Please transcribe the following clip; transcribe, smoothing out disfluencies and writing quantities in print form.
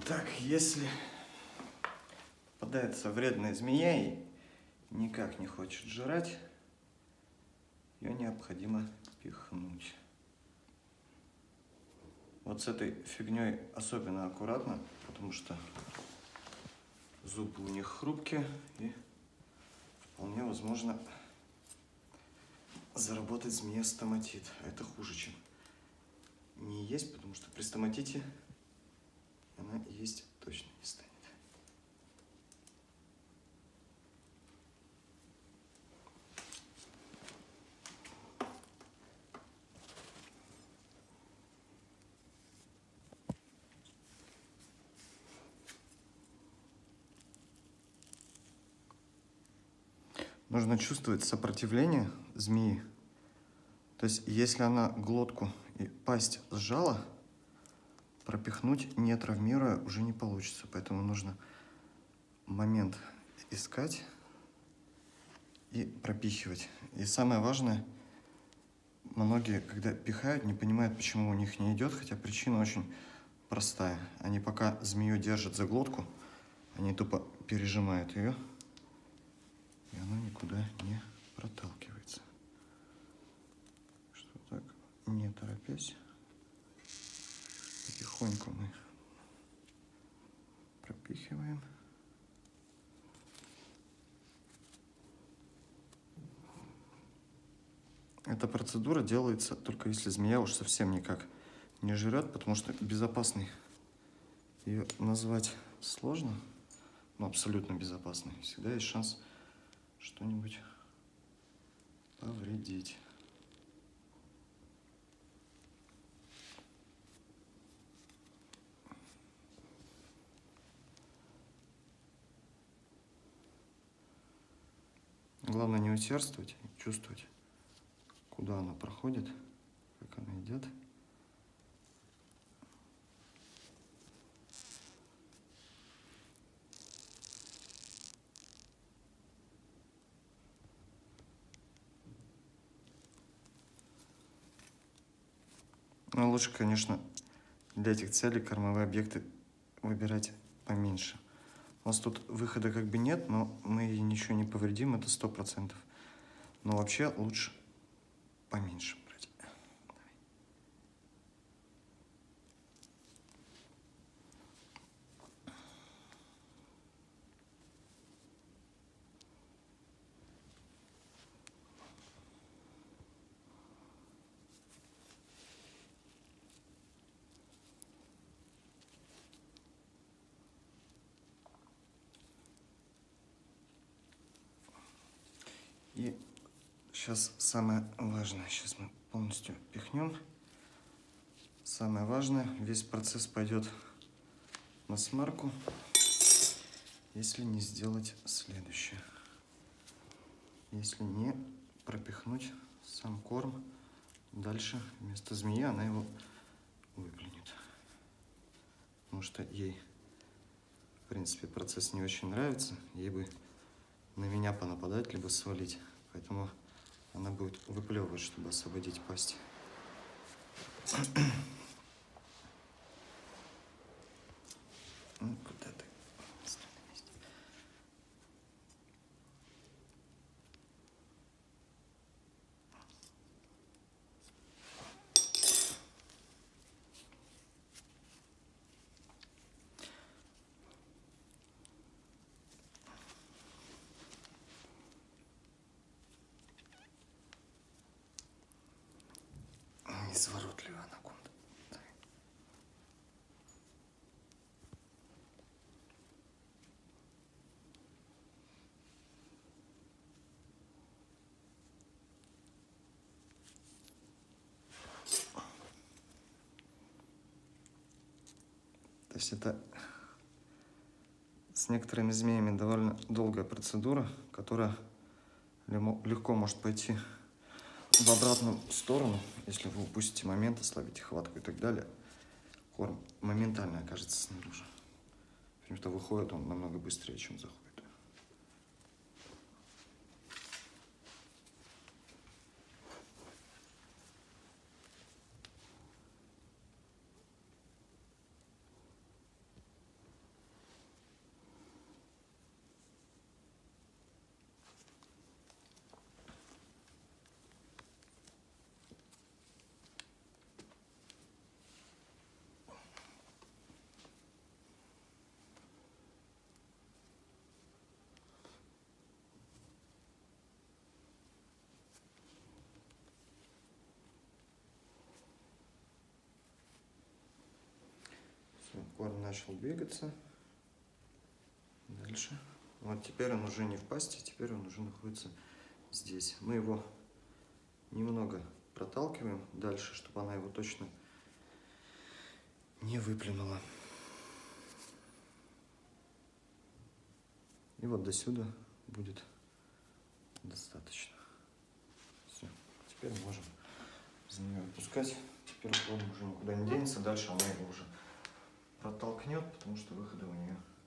Так, если попадается вредная змея и никак не хочет жрать, ее необходимо пихнуть. Вот с этой фигней особенно аккуратно, потому что зубы у них хрупкие и вполне возможно заработать змея стоматит. Это хуже, чем не есть, потому что при стоматите она есть точно не станет. Нужно чувствовать сопротивление змеи. То есть, если она глотку и пасть сжала, пропихнуть, не травмируя, уже не получится. Поэтому нужно момент искать и пропихивать. И самое важное, многие, когда пихают, не понимают, почему у них не идет, хотя причина очень простая. Они пока змею держат за глотку, они тупо пережимают ее, и она никуда не проталкивается. Что так, не торопясь, потихоньку мы пропихиваем. Эта процедура делается только если змея уж совсем никак не жрет, потому что безопасной ее назвать сложно, но абсолютно безопасной. Всегда есть шанс что-нибудь повредить. Главное не усердствовать, чувствовать, куда она проходит, как она идет. Но лучше, конечно, для этих целей кормовые объекты выбирать поменьше. У нас тут выхода как бы нет, но мы ей ничего не повредим, это 100%. Но вообще лучше поменьше брать. И сейчас самое важное, сейчас мы полностью пихнем. Самое важное, весь процесс пойдет на смарку, если не сделать следующее. Если не пропихнуть сам корм дальше, вместо змеи она его выплюнет. Потому что ей, в принципе, процесс не очень нравится. Ей бы на меня понападать, либо свалить. Поэтому она будет выплевывать, чтобы освободить пасть. Ну, куда ты? Стой на месте. Изворотливая анаконда. То есть это с некоторыми змеями довольно долгая процедура, которая легко может пойти в обратную сторону, если вы упустите момент, ослабите хватку и так далее. Корм моментально окажется снаружи. Потому что выходит он намного быстрее, чем заходит. корм начал двигаться. Дальше. Вот теперь он уже не в пасти, теперь он уже находится здесь. Мы его немного проталкиваем дальше, чтобы она его точно не выплюнула. И вот до сюда будет достаточно. Все. Теперь можем за нее отпускать. Теперь корм уже никуда не денется. Дальше она его уже протолкнет, потому что выхода у нее